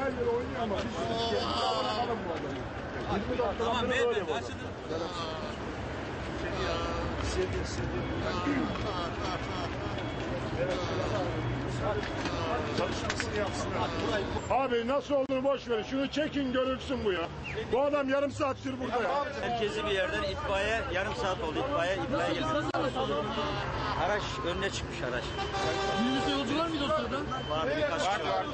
her yere oynuyor ama biz bırakalım bu adamı. 20 dakikadan beri böyle bu adam. Çalışmasını yapsınlar. Abi nasıl olur boş verin. Şunu çekin görülsün bu ya. Bu adam yarım saattir burada ya. Merkezi bir yerden itfaiye yarım saat oldu. İtfaiye geldi. Araç önüne çıkmış araç. Minibüste yolcu var mıydı o sırada? Var birkaç kişi var.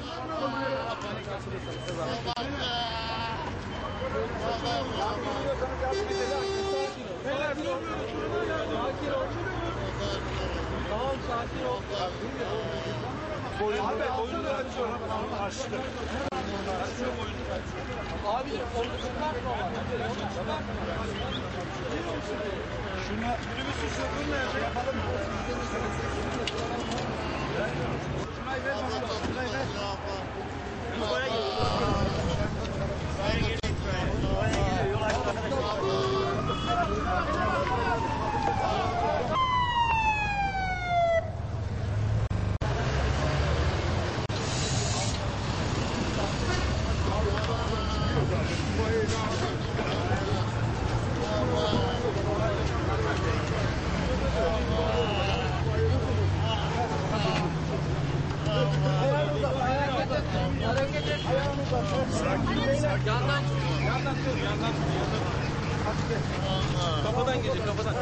Tamam sakin ol. Boyunu açtı. Abi orada çıkar mı var? Şuna minibüsün şoförü nerede yapalım mı? Şurayı ver bana. Şurayı ver. Buraya geliyor. Buraya geliyor. Yol açtı Kafadan gelecek kafadan.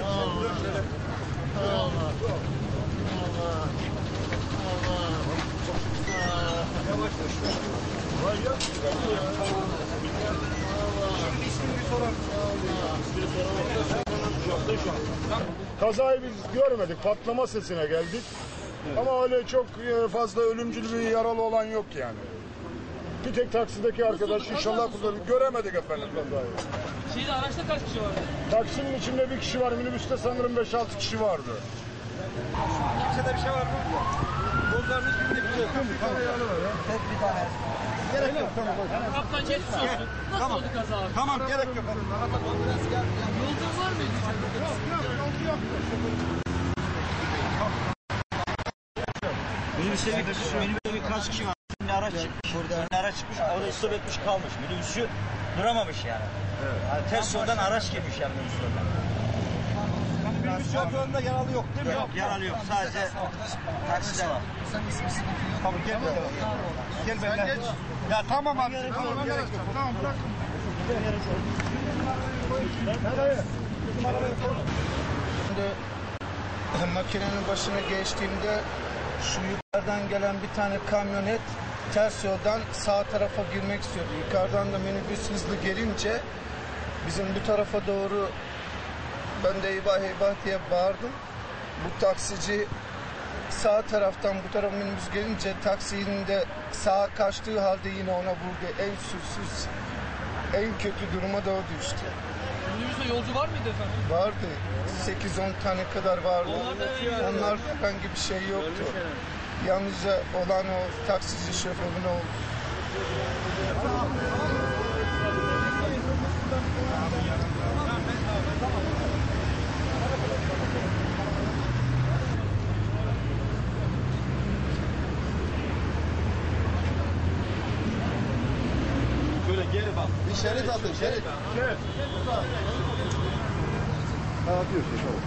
Kazayı biz görmedik. Patlama sesine geldik. Ama öyle çok fazla ölümcül bir yaralı olan yok yani. Bir tek taksideki arkadaş inşallah göremedik efendim kazayı. Şeyde araçta kaç kişi vardı? Taksinin içinde bir kişi var. Minibüste sanırım 5-6 kişi vardı. Kimsede bir şey var mı? Bozlarınız bindi bir şey yok. Bir tane yaralı var ya. Tek bir tane. Gerek yok. Tamam. Kaptan geçmiş olsun. Nasıl oldu kaza abi? Tamam gerek yok. Yolcu var mıydı? Yolcu yoktu. Minibüste birkaç kişi var. Şimdi araç çıkmış. Burada araç çıkmış. Orada istop etmiş kalmış. Minibüsçü duramamış yani. Evet. Yani ters yoldan araç girmiş yani minibüs yoldan. Minibüs şoföründe yaralı yok değil mi? Yok yaralı yok. Sadece takside var. Tamam gel bakalım. Gel benimle. Ya tamam abi. Tamam gerek yok. Tamam bırak. Şimdi makinenin başına geçtiğimde şu yukarıdan gelen bir tane kamyonet ters yoldan sağ tarafa girmek istiyordu. Yukarıdan da minibüs hızlı gelince bizim bu tarafa doğru ben de eyvah eyvah diye bağırdım. Bu taksici sağ taraftan bu tarafa minibüs gelince taksinin de sağa kaçtığı halde yine ona vurdu. En suçsuz, en kötü duruma da o düştü. Minibüste yolcu var mıydı efendim? Vardı. 8-10 tane kadar vardı. Onlar herhangi bir şey yoktu. Yalnızca olan o taksici şoförün oldu. Şöyle geri bak. Bir şerit atın, şerit. Gel. Ha atıyorsun tamam.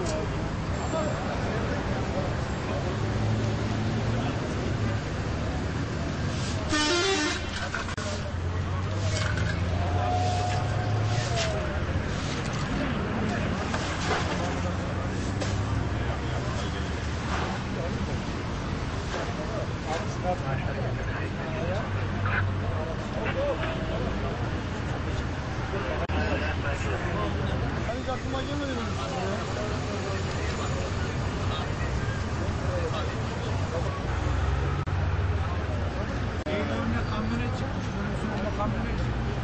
Hiç aklıma gelmedi mi? Önüne kamyonet çıkmış. Önüne kamyonet çıkmış.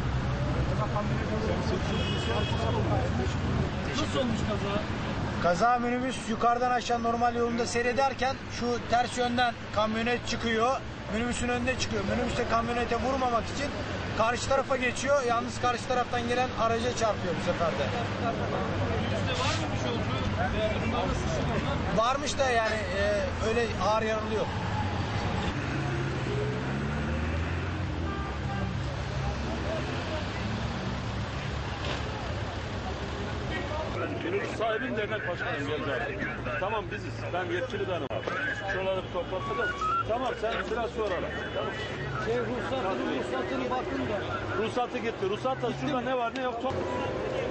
Nasıl olmuş kaza? Kaza minibüs yukarıdan aşağı normal yolunda seyrederken şu ters yönden kamyonet çıkıyor. Minibüsün önünde çıkıyor. Minibüs de kamyonete vurmamak için karşı tarafa geçiyor. Yalnız karşı taraftan gelen araca çarpıyor bu sefer de. Minibüste var mıymış yolcu? Varmış da yani öyle ağır yaralı yok. minibüs sahibinin dernek başkanıyım geldi. Tamam biziz. Ben yetkili benim abi. Şuraları bir toplatacağız. Tamam sen biraz sonra ara. Tamam. Ruhsatını bakın da. Ruhsatı gitti. Ruhsatta şurada ne var ne yok.